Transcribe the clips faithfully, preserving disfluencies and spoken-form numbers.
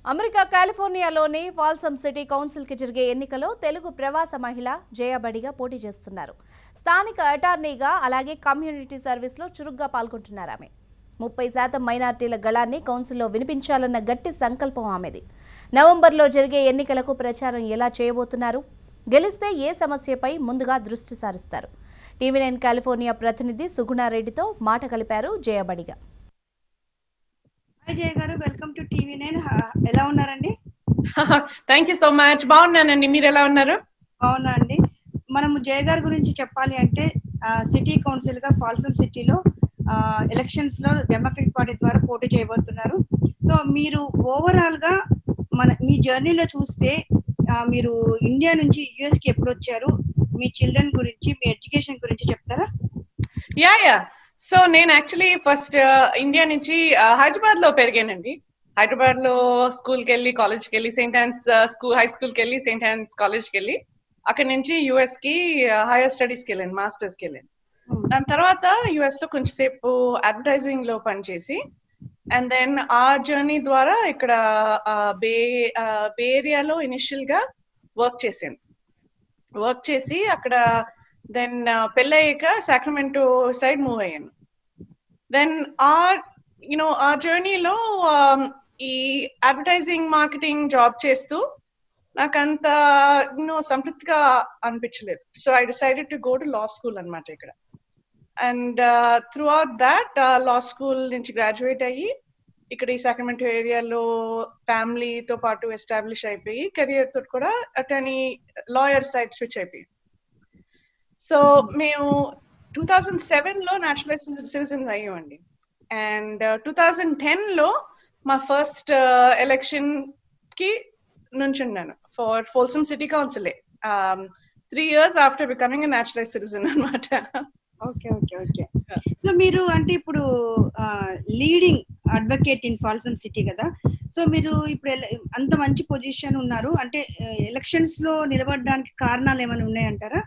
America కాలిఫోర్నియాలోని ఫాల్సమ్ city కౌన్సిల్కి జరిగే ఎన్నికలో తెలుగు ప్రవాస మహిళ జయబడిగా పోటీ చేస్తున్నారు. స్థానిక అటార్నీగా అలాగే కమ్యూనిటీ సర్వీస్లో చురుగ్గా పాల్గొంటున్నారు ఆమె. ముప్పై శాతం మైనార్టీల గళాన్ని కౌన్సిల్లో వినిపించాలన్న గట్టి సంకల్పం ఆమెది. నవంబర్లో జరిగే ఎన్నికలకు ప్రచారం ఎలా చేయబోతున్నారు? గెలిస్తే ఏ సమస్యపై ముందుగా దృష్టి సారిస్తారు? టీవీ నైన్ కాలిఫోర్నియా ప్రతినిధి సుగుణారెడ్డితో మాట కలిపారు జయబడిగా. జయ గారు, వెల్కమ్ టు టీవీ నైన్. ఎలా ఉన్నారండి? Thank you so much. బాగున్నానండి, మీరు ఎలా ఉన్నారు? బాగున్నా అండి. మనము జయ గారి గురించి చెప్పాలి అంటే సిటీ కౌన్సిల్ గా ఫాల్సమ్ సిటీలో ఎలక్షన్స్ లో డెమోక్రటిక్ పార్టీ ద్వారా పోటీ చేయబోతున్నారు. సో మీరు ఓవరాల్ గా మన మీ జర్నీలో చూస్తే మీరు ఇండియా నుంచి యుఎస్ కి ఎప్పుడు వచ్చారు, మీ చిల్డ్రన్ గురించి, మీ ఎడ్యుకేషన్ గురించి చెప్తారా? యా యా సో నేను యాక్చువల్లీ ఫస్ట్ ఇండియా నుంచి హైదరాబాద్ లో పెరిగానండి. హైదరాబాద్ లో స్కూల్ కి వెళ్ళి, కాలేజ్ కి వెళ్ళి, Saint Ann's school high school కి వెళ్ళి, సెయింట్ ఆన్స్ కాలేజ్ కి వెళ్ళి, అక్కడ నుంచి యుఎస్ కి హైయర్ స్టడీస్ కి వెళ్ళాను, మాస్టర్స్ కి వెళ్ళాను. దాని తర్వాత యుఎస్ లో కొంచెం సేపు అడ్వర్టైజింగ్ లో పనిచేసి, అండ్ దెన్ ఆ జర్నీ ద్వారా ఇక్కడ బే బే ఏరియాలో ఇనిషియల్ గా వర్క్ చేశాను. వర్క్ చేసి అక్కడ దెన్ పెళ్ళయ్యాక సాక్రమెంటో సైడ్ మూవ్ అయ్యాను. దెన్ ఆ యునో ఆ జర్నీలో ఈ అడ్వర్టైజింగ్ మార్కెటింగ్ జాబ్ చేస్తూ నాకు అంత యూనో సంతృప్తిగా అనిపించలేదు. So I decided to go to law school అనమాట ఇక్కడ. And throughout that law school నుంచి గ్రాడ్యుయేట్ అయ్యి ఇక్కడ ఈ సాక్రమెంటో ఏరియాలో ఫ్యామిలీతో పాటు ఎస్టాబ్లిష్ అయిపోయి కెరియర్ తోటి కూడా అటర్నీ లాయర్ సైడ్ స్విచ్ అయిపోయి. సో మేము టూ థౌజండ్ సెవెన్ లో నేషనల్ సిటిజన్స్ అయ్యామండి. అండ్ టూ థౌజండ్ టెన్ లో మా ఫస్ట్ ఎలక్షన్ కి నుంచున్నాను for Folsom city council, three years after becoming a national citizen అనమాట. ఓకే ఓకే ఓకే సో మీరు అంటే ఇప్పుడు leading advocate in Folsom city కదా, సో మీరు ఇప్పుడు అంత మంచి పొజిషన్ ఉన్నారు అంటే ఎలక్షన్స్ లో నిలబడడానికి కారణాలు ఏమైనా ఉన్నాయంటారా?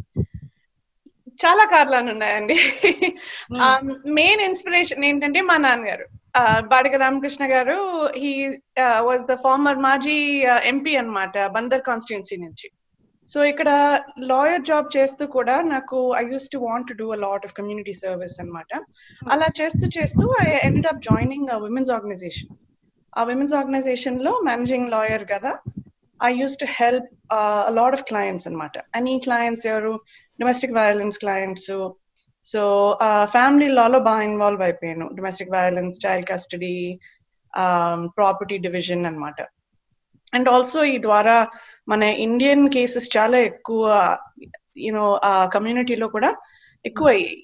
చాలా కారణాలు ఉన్నాయండి. మెయిన్ ఇన్స్పిరేషన్ ఏంటంటే మా నాన్నగారు బాడిగ రామకృష్ణ గారు. హీ వాజ్ ద ఫార్మర్ మాజీ ఎంపీ అన్నమాట బందర్ కాన్స్టిట్యున్సీ నుంచి. సో ఇక్కడ లాయర్ జాబ్ చేస్తూ కూడా నాకు I used to want to do a lot of community service అనమాట. అలా చేస్తూ చేస్తూ I ended up joining women's organisation. ఆ విమెన్స్ ఆర్గనైజేషన్ లో మేనేజింగ్ లాయర్ కదా, I used to help a lot of clients అనమాట. అన్ని క్లయింట్స్ ఎవరు, domestic violence clients. So family లాలో బాగా ఇన్వాల్వ్ అయిపోయాను. Domestic violence, child custody, property division అనమాట. అండ్ ఆల్సో ఈ ద్వారా మన ఇండియన్ కేసెస్ చాలా ఎక్కువ యూనో ఆ కమ్యూనిటీలో కూడా ఎక్కువ అయ్యాయి.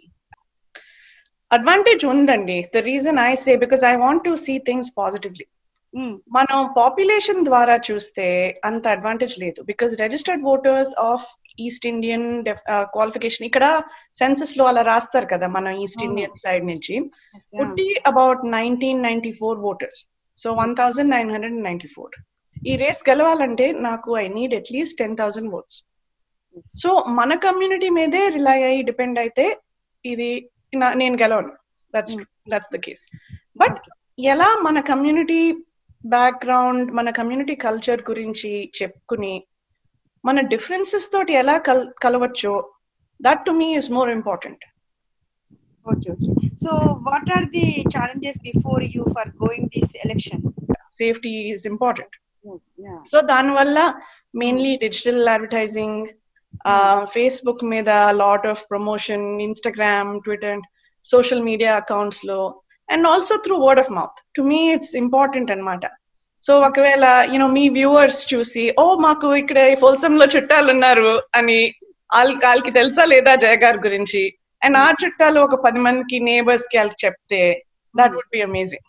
అడ్వాంటేజ్ ఉందండి. The reason I say because I want to see things positively. మనం పాపులేషన్ ద్వారా చూస్తే అంత అడ్వాంటేజ్ లేదు, because registered voters of east Indian qualification ఇక్కడ సెన్సస్ లో అలా రాస్తారు కదా మన ఈస్ట్ ఇండియన్ సైడ్ నుంచి, పుట్టి about nineteen ninety four voters. So one thousand nine hundred ninety four ఈ రేస్ గెలవాలంటే నాకు I need at least ten thousand votes. So మన కమ్యూనిటీ మీదే రిలై అయ్యి డిపెండ్ అయితే ఇది నేను గెలవను. That's that's the case. But ఎలా మన కమ్యూనిటీ బ్యాక్గ్రౌండ్, మన కమ్యూనిటీ కల్చర్ గురించి చెప్పుకుని మన డిఫరెన్సెస్ తోటి ఎలా కల్ కలవచ్చో that to me is more important. Okay okay so what are the challenges before you for going this election? Safety is important. So దానివల్ల మెయిన్లీ డిజిటల్ అడ్వర్టైజింగ్, ఫేస్బుక్ మీద lot of promotion, Instagram, Twitter, social media accounts లో, and also through word of mouth. To me it's important అనమాట. So ఒకవేళ you know మీ viewers చూసి ఓ మాకు ఇక్కడ ఫాల్సమ్ లో చుట్టాలు ఉన్నారు అని వాళ్ళ వాళ్ళకి తెలుసా లేదా జయ గారి గురించి, అండ్ ఆ చుట్టాలు ఒక పది మందికి నేబర్స్ కి వాళ్ళకి చెప్తే that would be amazing.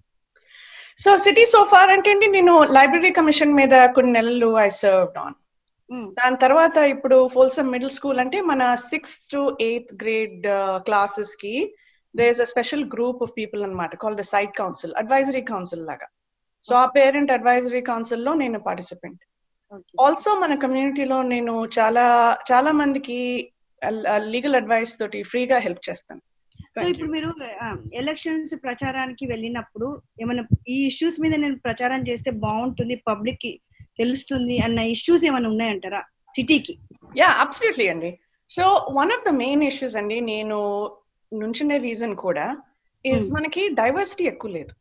So city so far అంటే నేను లైబ్రరీ కమిషన్ మీద కొన్ని నెలలు ఐ సర్వ్డ్ ఆన్. దాని తర్వాత ఇప్పుడు ఫాల్సమ్ మిడిల్ స్కూల్ అంటే మన sixth to eighth grade classes కి there is a special group of people అన్నమాట called the site council, advisory council లాగా. సో ఆ పేరెంట్ అడ్వైజరీ కౌన్సిల్ లో నేను పార్టిసిపెంట్. ఆల్సో మన కమ్యూనిటీలో నేను చాలా చాలా మందికి లీగల్ అడ్వైస్ తోటి ఫ్రీగా హెల్ప్ చేస్తాను. సో ఇప్పుడు మీరు ఎలక్షన్స్ ప్రచారానికి వెళ్ళినప్పుడు ఏమైనా ఈ ఇష్యూస్ మీద నేను ప్రచారం చేస్తే బాగుంటుంది, పబ్లిక్ కి తెలుస్తుంది అన్న ఇష్యూస్ ఏమైనా ఉన్నాయంటారా సిటీకి? యా అబ్సల్యూట్లీ అండి. So one of the main issues అండి నేను నుంచునే రీజన్ కూడా ఇస్ మనకి డైవర్సిటీ ఎక్కువ లేదు.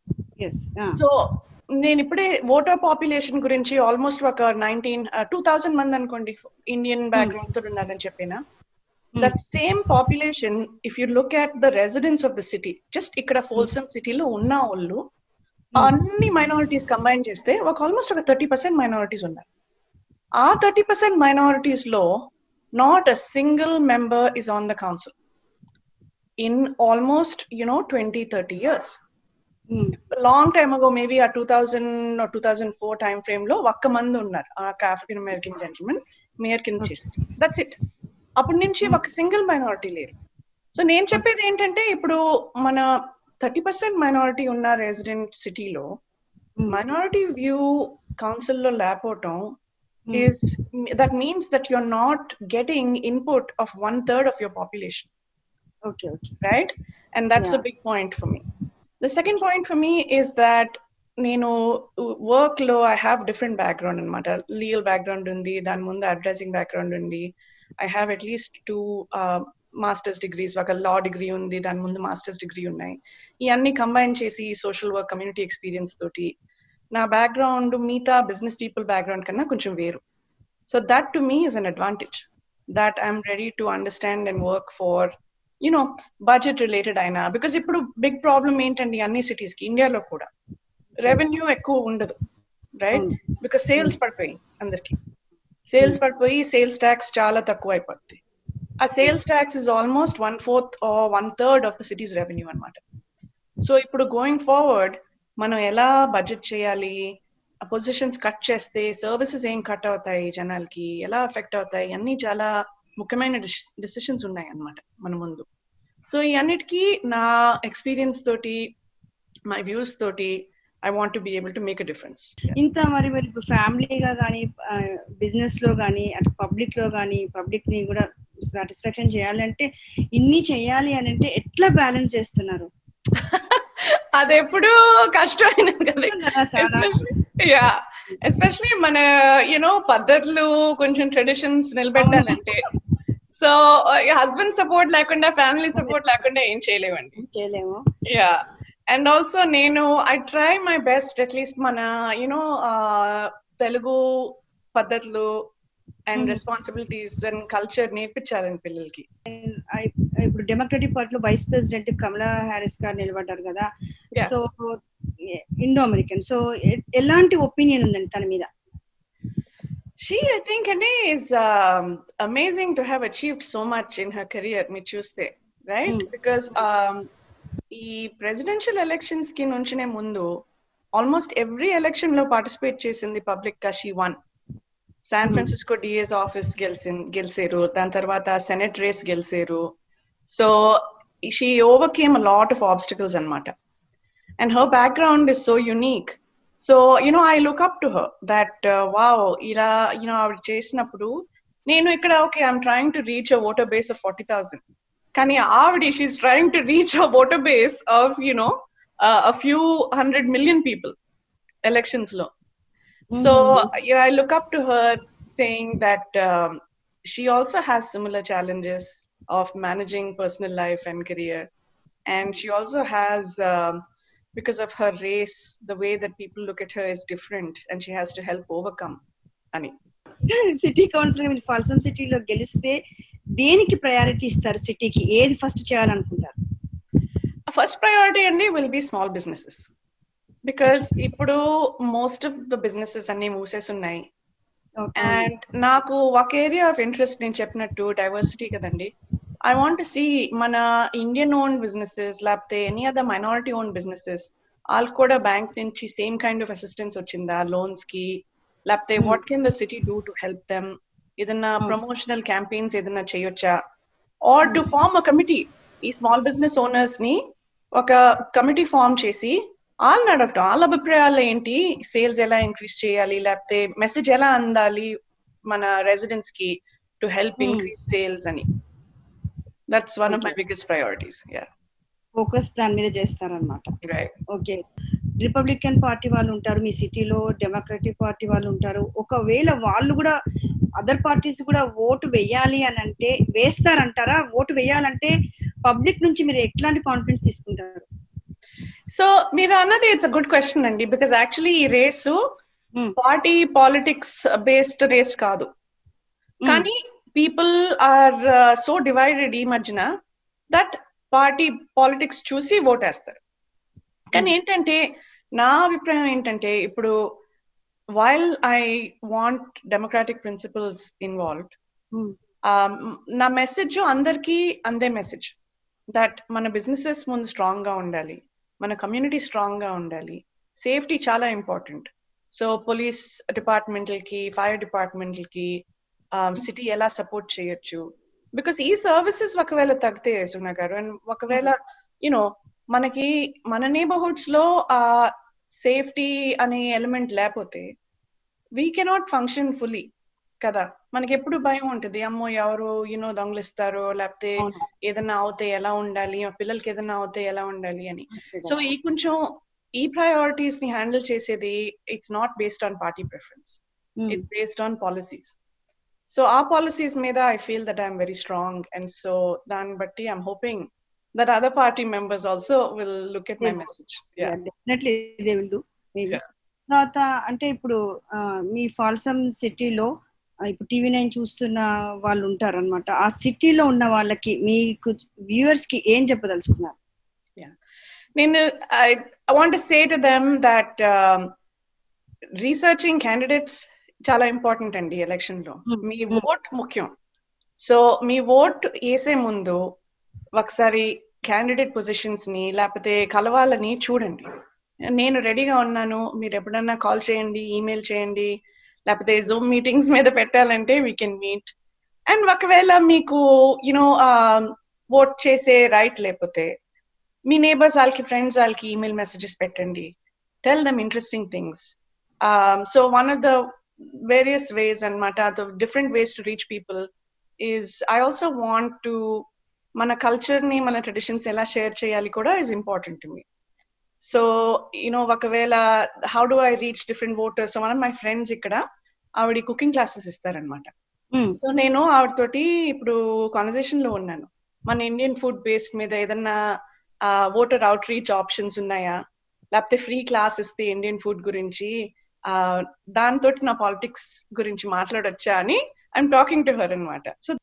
సో నేను ఇప్పుడే ఓటర్ పాపులేషన్ గురించి ఆల్మోస్ట్ ఒక నైన్టీన్ టూ థౌసండ్ మంది అనుకోండి ఇండియన్ బ్యాక్గ్రౌండ్ తో ఉన్నారని చెప్పిన that same population if you look at the residence of the city, just ఇక్కడ ఫోల్సమ్ సిటీలో ఉన్న వాళ్ళు అన్ని మైనారిటీస్ కంబైన్ చేస్తే ఒక ఆల్మోస్ట్ ఒక థర్టీ పర్సెంట్ మైనారిటీస్ ఉన్నారు. ఆ థర్టీ పర్సెంట్ మైనారిటీస్ లో not a single member is on the council in almost you know twenty thirty years. Long time ago maybe ఆ two thousand two thousand four time frame లో ఒక్క మంది ఉన్నారు African American gentlemen mayor కింద చేసి, that's it. అప్పటి నుంచి ఒక సింగిల్ మైనారిటీ లేరు. సో నేను చెప్పేది ఏంటంటే ఇప్పుడు మన థర్టీ పర్సెంట్ మైనారిటీ ఉన్న రెసిడెంట్ సిటీలో మైనారిటీ వ్యూ కౌన్సిల్ లో లేకపోవటం is that means that you're not getting input of one third of your population. Okay, okay. Right? And that's yeah. a big point for me. The second point for me is that nenu work lo I have different background anamata. Legal background undi, dan mundu advertising background undi. I have at least two uh, master's degrees, vaka law degree undi, dan mundu master's degree unnai. Iyanni combine chesi social work community experience toti నా background మిగతా business people background కన్నా కొంచెం వేరు. So that to me is an advantage that I'm ready to understand and work for you know budget related అయినా. Because ఇప్పుడు big problem ఏంటండి అన్ని cities కి ఇండియాలో కూడా రెవెన్యూ ఎక్కువ ఉండదు, రైట్? బికాస్ సేల్స్ పడిపోయి అందరికి సేల్స్ పడిపోయి సేల్స్ ట్యాక్స్ చాలా తక్కువ అయిపోద్ది. ఆ sales tax is almost one fourth or one third of the city's revenue అనమాట. సో ఇప్పుడు గోయింగ్ ఫార్వర్డ్ మనం ఎలా బడ్జెట్ చేయాలి, పొజిషన్స్ కట్ చేస్తే సర్వీసెస్ ఏం కట్ అవుతాయి, జనాలకి ఎలా ఎఫెక్ట్ అవుతాయి, అన్ని చాలా ముఖ్యమైన డిసిషన్స్ ఉన్నాయి అన్నమాట మన ముందు. సో ఈ అన్నిటికీ నా ఎక్స్పీరియన్స్ తోటి మై వ్యూస్ తోటి I want to be able to make a difference. ఇంత మరి మరి ఇప్పుడు ఫ్యామిలీగా కానీ బిజినెస్ లో కానీ అటు పబ్లిక్ లో కానీ పబ్లిక్ ని కూడా సాటిస్ఫాక్షన్ చేయాలంటే ఇన్ని చేయాలి అని అంటే ఎట్లా బ్యాలెన్స్ చేస్తున్నారు? అది ఎప్పుడు కష్టమైనది కదా. యా ఎస్పెషలీ మన యూనో పద్ధతులు కొంచెం ట్రెడిషన్స్ నిలబెట్టాలంటే సో హస్బెండ్ సపోర్ట్ లేకుండా ఫ్యామిలీ సపోర్ట్ లేకుండా ఏం చేయలేమండి. చేయలేము. యా అండ్ ఆల్సో నేను I try my best at least మన యూనో తెలుగు పద్ధతులు అండ్ రెస్పాన్సిబిలిటీస్ అండ్ కల్చర్ నేర్పించాలని పిల్లలకి. ఇప్పుడు డెమోక్రటిక్ పార్టీలో వైస్ ప్రెసిడెంట్ కమలా హ్యారిస్ గారు నిలబడ్డారు కదా, సో ఇండో అమెరికన్, సో ఎలాంటి ఒపీనియన్ ఉందండి తన మీద? She I think Annie is um, amazing to have achieved so much in her career me chuste, right? Mm. Because um ee presidential elections ki nunchine mundu almost every election lo participate chesindi public ka she won. San Francisco D A's office gelsin gelseru, dan tarvata Senate race gelseru. So she overcame a lot of obstacles anamata, and her background is so unique. So you know I look up to her that uh, wow ila you know avu chesinappudu nenu ikkada okay I'm trying to reach a voter base of forty thousand kani avadi she's trying to reach a voter base of you know uh, a few hundred million people elections lo. Mm-hmm. So you know, I look up to her saying that um, she also has similar challenges of managing personal life and career, and she also has um, because of her race the way that people look at her is different and she has to help overcome ani. City council మీరు Folsom సిటీలో గెలిస్తే దేనికి priority ఇస్తారు? సిటీకి ఏది first చేయాలనుకుంటారు? First priority అండి will be small businesses, because ఇప్పుడు మోస్ట్ ఆఫ్ ద బిజినెసెస్ అన్ని మూసేస్తున్నాయి. అండ్ నాకు ఒక ఏరియా ఆఫ్ ఇంట్రెస్ట్ నేను చెప్పినట్టు డైవర్సిటీ కదండి. I want to see మన ఇండియన్ ఓన్ బిజినెసెస్ లేకపోతే any other minority own businesses వాళ్ళకి కూడా బ్యాంక్ నుంచి సేమ్ కైండ్ ఆఫ్ అసిస్టెన్స్ వచ్చిందా లోన్స్ కి, లేకపోతే what can the city do to help them, ఏదన్నా ప్రమోషనల్ క్యాంపెయిన్స్ ఏదన్నా చేయొచ్చా, or to form a committee. ఈ స్మాల్ బిజినెస్ ఓనర్స్ ని ఒక కమిటీ ఫార్మ్ చేసి వాళ్ళని అడగటం వాళ్ళ అభిప్రాయాలు ఏంటి, సేల్స్ ఎలా ఇంక్రీజ్ చేయాలి, లేకపోతే మెసేజ్ ఎలా అందాలి మన రెసిడెంట్స్ కి టు హెల్ప్ ఇంక్రీజ్ సేల్స్ అని. That's one of my biggest priorities. Yeah, focus దాని మీద చేస్తారనమాట. రైట్. ఓకే, రిపబ్లికన్ పార్టీ వాళ్ళు ఉంటారు మీ సిటీలో, డెమోక్రటిక్ పార్టీ వాళ్ళు ఉంటారు. ఒకవేళ వాళ్ళు కూడా అదర్ పార్టీస్ కూడా ఓటు వేయాలి అని అంటే వేస్తారంటారా? ఓటు వేయాలంటే పబ్లిక్ నుంచి మీరు ఎట్లాంటి కాన్ఫిడెన్స్ తీసుకుంటారు? సో మీరు అన్నది ఇట్స్ అ గుడ్ క్వశ్చన్ అండి, బికాస్ యాక్చువల్లీ ఈ race party politics based race కాదు, కానీ పీపుల్ ఆర్ సో డివైడెడ్ ఈ మధ్యన దట్ పార్టీ పాలిటిక్స్ చూసి ఓటేస్తారు. కానీ ఏంటంటే నా అభిప్రాయం ఏంటంటే, ఇప్పుడు while I want democratic principles involved, నా మెసేజ్ అందరికీ అందే మెసేజ్ దట్ మన బిజినెసెస్ ముందు స్ట్రాంగ్ గా ఉండాలి, మన కమ్యూనిటీ స్ట్రాంగ్ గా ఉండాలి, సేఫ్టీ చాలా ఇంపార్టెంట్. సో పోలీస్ డిపార్ట్మెంట్లకి, ఫైర్ డిపార్ట్మెంట్లకి సిటీ ఎలా సపోర్ట్ చేయొచ్చు, బికాస్ ఈ సర్వీసెస్ ఒకవేళ తగ్గితే సునా గారు, అండ్ ఒకవేళ యునో మనకి మన నేబర్హుడ్స్ లో ఆ సేఫ్టీ అనే ఎలిమెంట్ లేకపోతే వీ కెనాట్ ఫంక్షన్ ఫుల్లీ కదా. మనకి ఎప్పుడు భయం ఉంటుంది, అమ్మో ఎవరు యూనో దొంగలిస్తారో, లేకపోతే ఏదైనా అవుతే ఎలా ఉండాలి, మా పిల్లలకి ఏదైనా అవుతే ఎలా ఉండాలి అని. సో ఈ కొంచెం ఈ ప్రయారిటీస్ ని హ్యాండిల్ చేసేది it's not based on party preference, it's based on policies. So ఆ పాలసీస్ మీద I feel that I'm very strong, and so దాన్ని బట్టి I'm hoping that other party members also will look at my message. Yeah, yeah, definitely they will do. Yeah. తర్వాత అంటే ఇప్పుడు మీ ఫాల్సమ్ సిటీలో ఇప్పుడు TV nine చూస్తున్న వాళ్ళు ఉంటారు అనమాట. ఆ సిటీలో ఉన్న వాళ్ళకి మీకు వ్యూవర్స్ కి ఏం చెప్పదలుచుకున్నారు? Yeah, నేను I, I want to say to them that um, researching candidates చాలా ఇంపార్టెంట్ అండి ఎలక్షన్ లో. మీ ఓట్ ముఖ్యం. సో మీ ఓట్ వేసే ముందు ఒకసారి క్యాండిడేట్ పొజిషన్స్ ని లేకపోతే కలవాలని చూడండి. నేను రెడీగా ఉన్నాను, మీరు ఎప్పుడన్నా కాల్ చేయండి, ఈమెయిల్ చేయండి, లేకపోతే జూమ్ మీటింగ్స్ మీద పెట్టాలంటే వీ కెన్ మీట్. అండ్ ఒకవేళ మీకు యునో ఓట్ చేసే రైట్ లేకపోతే మీ నేబర్స్ వాళ్ళకి, ఫ్రెండ్స్ వాళ్ళకి ఈమెయిల్ మెసేజెస్ పెట్టండి, tell them interesting things. So one of the various ways అన్నమాట, the different ways to reach people is I also want to మన కల్చర్ ని, మన ట్రెడిషన్స్ ఎలా షేర్ చేయాలి కూడా is important to me. So you know ఒకవేళ how do I reach different voters. One of my friends ఇక్కడ ఆవిడ కుకింగ్ క్లాసెస్ ఇస్తారనమాట. సో నేను ఆవిడతోటి ఇప్పుడు కాన్వర్సేషన్ లో ఉన్నాను, మన ఇండియన్ ఫుడ్ బేస్డ్ మీద ఏదన్నా ఓటర్ అవుట్ రీచ్ ఆప్షన్స్ ఉన్నాయా, లేకపోతే ఫ్రీ క్లాస్ ఇస్తే ఇండియన్ ఫుడ్ గురించి, దాంతో నా పాలిటిక్స్ గురించి మాట్లాడొచ్చా అని ఐఎమ్ టాకింగ్ టు హర్ అనమాట. సో